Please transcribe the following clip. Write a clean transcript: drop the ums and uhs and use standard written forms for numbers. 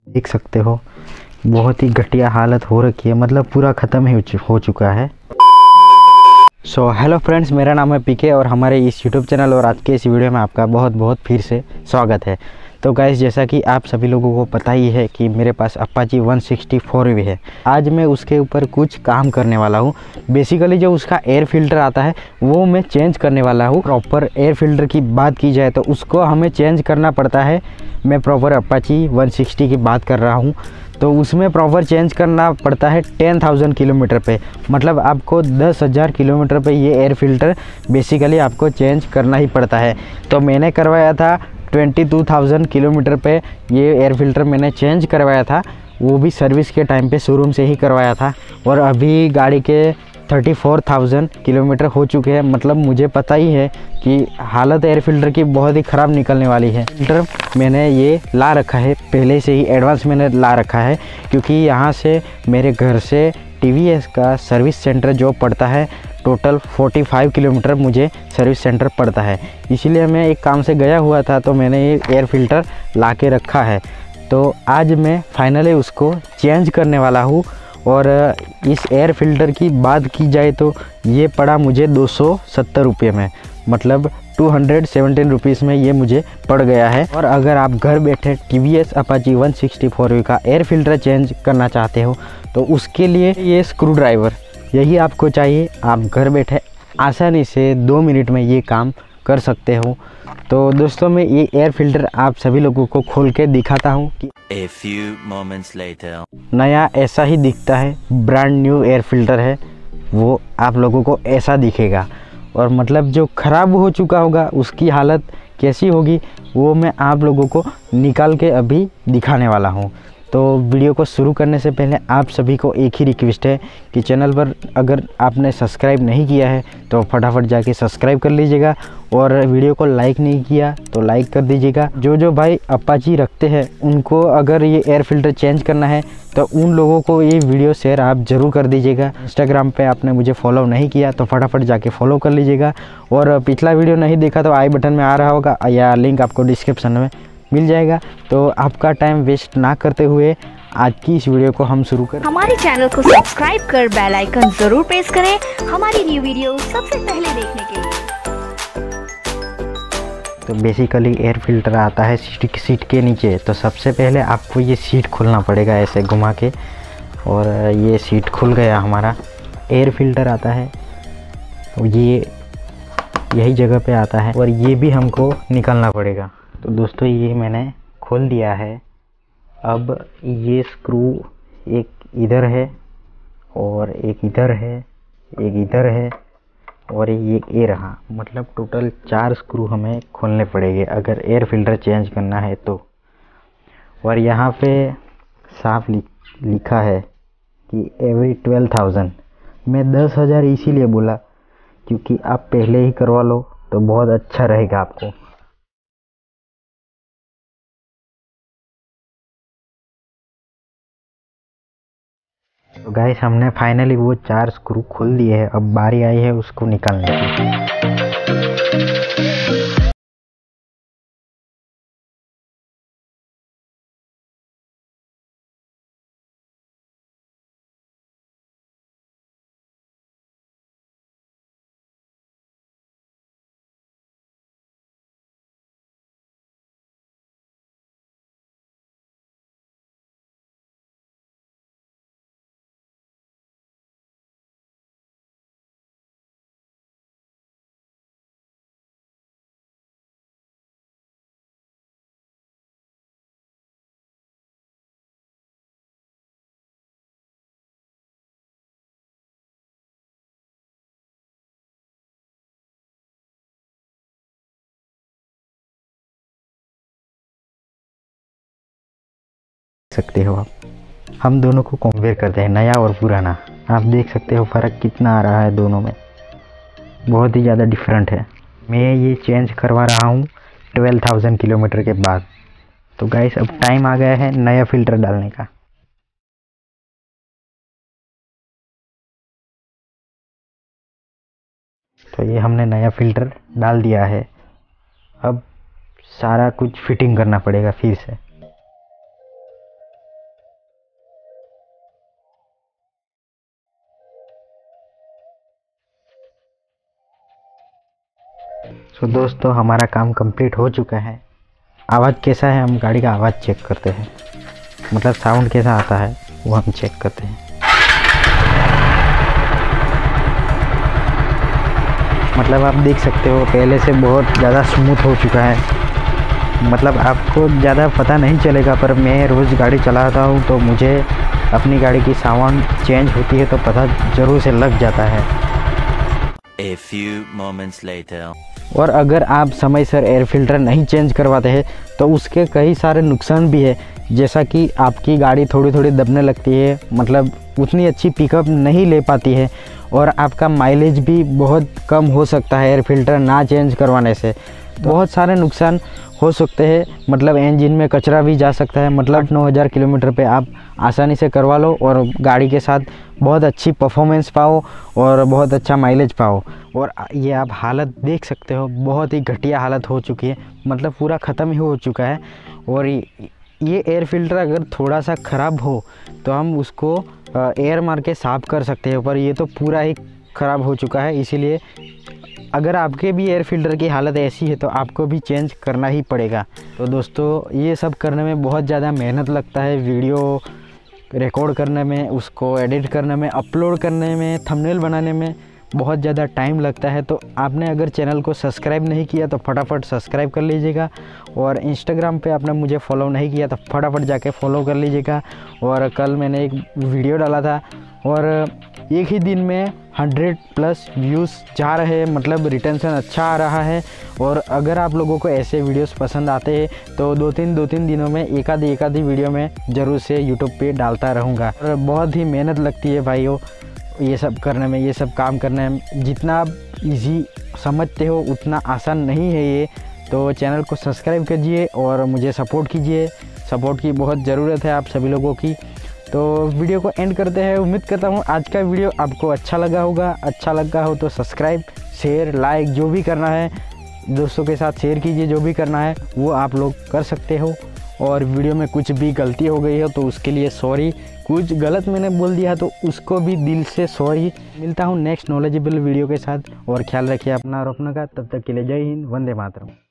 देख सकते हो बहुत ही घटिया हालत हो रखी है, मतलब पूरा ख़त्म ही हो चुका है। सो हेलो फ्रेंड्स, मेरा नाम है पीके और हमारे इस यूट्यूब चैनल और आज के इस वीडियो में आपका बहुत बहुत फिर से स्वागत है। तो गाइस, जैसा कि आप सभी लोगों को पता ही है कि मेरे पास अपाची 164 है। आज मैं उसके ऊपर कुछ काम करने वाला हूँ। बेसिकली जो उसका एयर फिल्टर आता है वो मैं चेंज करने वाला हूँ। प्रॉपर एयर फिल्टर की बात की जाए तो उसको हमें चेंज करना पड़ता है। मैं प्रॉपर अपाची 160 की बात कर रहा हूँ, तो उसमें प्रॉपर चेंज करना पड़ता है 10,000 किलोमीटर पे। मतलब आपको 10,000 किलोमीटर पे ये एयर फिल्टर बेसिकली आपको चेंज करना ही पड़ता है। तो मैंने करवाया था 22,000 किलोमीटर पे ये एयर फिल्टर मैंने चेंज करवाया था, वो भी सर्विस के टाइम पे शोरूम से ही करवाया था। और अभी गाड़ी के 34,000 किलोमीटर हो चुके हैं। मतलब मुझे पता ही है कि हालत एयर फिल्टर की बहुत ही ख़राब निकलने वाली है। फिल्टर मैंने ये ला रखा है, पहले से ही एडवांस मैंने ला रखा है, क्योंकि यहाँ से मेरे घर से TVS का सर्विस सेंटर जो पड़ता है टोटल 45 किलोमीटर मुझे सर्विस सेंटर पड़ता है। इसीलिए मैं एक काम से गया हुआ था, तो मैंने ये एयर फिल्टर ला के रखा है। तो आज मैं फाइनली उसको चेंज करने वाला हूँ। और इस एयर फिल्टर की बात की जाए तो ये पड़ा मुझे 270 रुपये में, मतलब 217 रुपीज़ में ये मुझे पड़ गया है। और अगर आप घर बैठे TVS अपाची 164 का एयर फिल्टर चेंज करना चाहते हो तो उसके लिए ये स्क्रू ड्राइवर यही आपको चाहिए। आप घर बैठे आसानी से 2 मिनट में ये काम कर सकते हो। तो दोस्तों, मैं ये एयर फिल्टर आप सभी लोगों को खोल के दिखाता हूँ कि A few moments later. नया ऐसा ही दिखता है। ब्रांड न्यू एयर फिल्टर है, वो आप लोगों को ऐसा दिखेगा। और मतलब जो ख़राब हो चुका होगा उसकी हालत कैसी होगी वो मैं आप लोगों को निकाल के अभी दिखाने वाला हूँ। तो वीडियो को शुरू करने से पहले आप सभी को एक ही रिक्वेस्ट है कि चैनल पर अगर आपने सब्सक्राइब नहीं किया है तो फटाफट जाके सब्सक्राइब कर लीजिएगा। और वीडियो को लाइक नहीं किया तो लाइक कर दीजिएगा। जो भाई अपाची रखते हैं उनको अगर ये एयर फिल्टर चेंज करना है तो उन लोगों को ये वीडियो शेयर आप ज़रूर कर दीजिएगा। इंस्टाग्राम पे आपने मुझे फॉलो नहीं किया तो फटाफट जाके फॉलो कर लीजिएगा। और पिछला वीडियो नहीं देखा तो आई बटन में आ रहा होगा या लिंक आपको डिस्क्रिप्शन में मिल जाएगा। तो आपका टाइम वेस्ट ना करते हुए आज की इस वीडियो को हम शुरू करें। हमारे चैनल को सब्सक्राइब कर बेल आइकन जरूर प्रेस करें हमारी न्यू वीडियो सबसे पहले देखने के लिए। तो बेसिकली एयर फिल्टर आता है सीट के नीचे। तो सबसे पहले आपको ये सीट खोलना पड़ेगा ऐसे घुमा के, और ये सीट खुल गया। हमारा एयर फिल्टर आता है तो ये यही जगह पे आता है, और ये भी हमको निकालना पड़ेगा। तो दोस्तों, ये मैंने खोल दिया है। अब ये स्क्रू एक इधर है और एक इधर है, एक इधर है और ये रहा। मतलब टोटल 4 स्क्रू हमें खोलने पड़ेंगे अगर एयर फिल्टर चेंज करना है तो। और यहाँ पे साफ लिखा है कि एवरी 12,000। मैं 10,000 इसीलिए बोला क्योंकि आप पहले ही करवा लो तो बहुत अच्छा रहेगा आपको। तो गाइस, हमने फाइनली वो 4 स्क्रू खोल दिए हैं। अब बारी आई है उसको निकालने की। सकते हो आप, हम दोनों को कंपेयर करते हैं, नया और पुराना। आप देख सकते हो फ़र्क कितना आ रहा है दोनों में, बहुत ही ज़्यादा डिफरेंट है। मैं ये चेंज करवा रहा हूँ 12,000 किलोमीटर के बाद। तो गाइस, अब टाइम आ गया है नया फ़िल्टर डालने का। तो ये हमने नया फ़िल्टर डाल दिया है। अब सारा कुछ फिटिंग करना पड़ेगा फिर से। सो दोस्तों हमारा काम कंप्लीट हो चुका है। आवाज़ कैसा है हम गाड़ी का आवाज़ चेक करते हैं, मतलब साउंड कैसा आता है वो हम चेक करते हैं। मतलब आप देख सकते हो पहले से बहुत ज़्यादा स्मूथ हो चुका है। मतलब आपको ज़्यादा पता नहीं चलेगा, पर मैं रोज़ गाड़ी चलाता हूँ तो मुझे अपनी गाड़ी की साउंड चेंज होती है तो पता ज़रूर से लग जाता है। A few moments later. और अगर आप समय से एयर फिल्टर नहीं चेंज करवाते हैं तो उसके कई सारे नुकसान भी है, जैसा कि आपकी गाड़ी थोड़ी थोड़ी दबने लगती है, मतलब उतनी अच्छी पिकअप नहीं ले पाती है और आपका माइलेज भी बहुत कम हो सकता है एयर फिल्टर ना चेंज करवाने से। बहुत सारे नुकसान हो सकते हैं, मतलब इंजन में कचरा भी जा सकता है। मतलब 9,000 किलोमीटर पे आप आसानी से करवा लो और गाड़ी के साथ बहुत अच्छी परफॉर्मेंस पाओ और बहुत अच्छा माइलेज पाओ। और ये आप हालत देख सकते हो, बहुत ही घटिया हालत हो चुकी है, मतलब पूरा ख़त्म ही हो चुका है। और ये एयर फिल्टर अगर थोड़ा सा ख़राब हो तो हम उसको एयर मार के साफ़ कर सकते हैं, पर ये तो पूरा ही ख़राब हो चुका है। इसीलिए अगर आपके भी एयर फिल्टर की हालत ऐसी है तो आपको भी चेंज करना ही पड़ेगा। तो दोस्तों ये सब करने में बहुत ज़्यादा मेहनत लगता है, वीडियो रिकॉर्ड करने में, उसको एडिट करने में, अपलोड करने में, थंबनेल बनाने में बहुत ज़्यादा टाइम लगता है। तो आपने अगर चैनल को सब्सक्राइब नहीं किया तो फटाफट सब्सक्राइब कर लीजिएगा, और इंस्टाग्राम पे आपने मुझे फॉलो नहीं किया तो फटाफट जाके फॉलो कर लीजिएगा। और कल मैंने एक वीडियो डाला था और एक ही दिन में 100+ व्यूज़ जा रहे हैं, मतलब रिटेंशन अच्छा आ रहा है। और अगर आप लोगों को ऐसे वीडियोस पसंद आते हैं तो दो तीन दिनों में एक आधी वीडियो में ज़रूर से यूट्यूब पे डालता रहूँगा। और बहुत ही मेहनत लगती है भाइयों ये सब करने में, ये सब काम करने में। जितना आप इजी समझते हो उतना आसान नहीं है ये। तो चैनल को सब्सक्राइब कीजिए और मुझे सपोर्ट कीजिए, सपोर्ट की बहुत ज़रूरत है आप सभी लोगों की। तो वीडियो को एंड करते हैं। उम्मीद करता हूँ आज का वीडियो आपको अच्छा लगा होगा। अच्छा लगा हो तो सब्सक्राइब, शेयर, लाइक जो भी करना है दोस्तों के साथ शेयर कीजिए, जो भी करना है वो आप लोग कर सकते हो। और वीडियो में कुछ भी गलती हो गई हो तो उसके लिए सॉरी, कुछ गलत मैंने बोल दिया तो उसको भी दिल से सॉरी। मिलता हूँ नेक्स्ट नॉलेजेबल वीडियो के साथ, और ख्याल रखिए अपना और अपनों का। तब तक के लिए जय हिंद, वंदे मातरम।